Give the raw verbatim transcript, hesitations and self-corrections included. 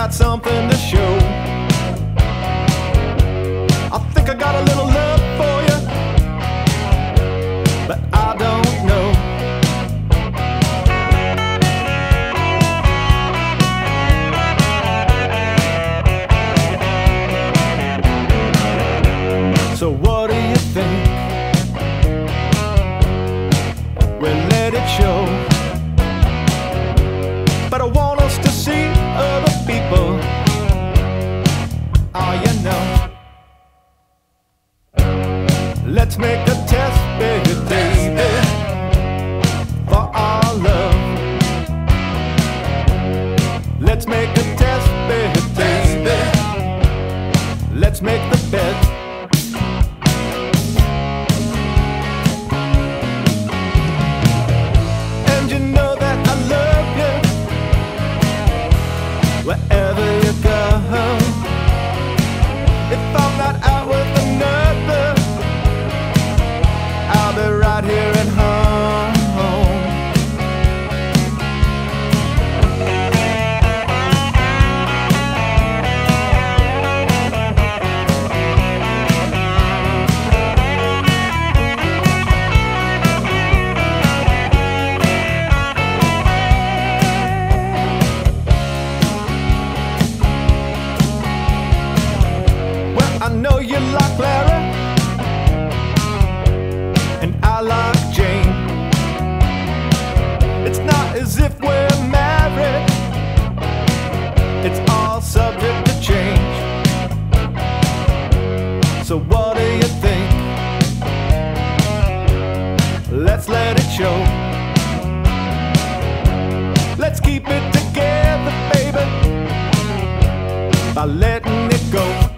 got something to show. I think I got a little love for you, but I don't know. So what do you think? Well, let it show. But I want us to see other people. Oh, you know. Let's make a test, baby, baby, for our love. Let's make a test, baby, baby. Let's make the bet. And you know that I love you wherever you go. If I'm not out with another, I'll be right here at home. Well, I know you like Larry, and I like Jane. It's not as if we're married, it's all subject to change. So what do you think? Let's let it show. Let's keep it together, baby, by letting it go.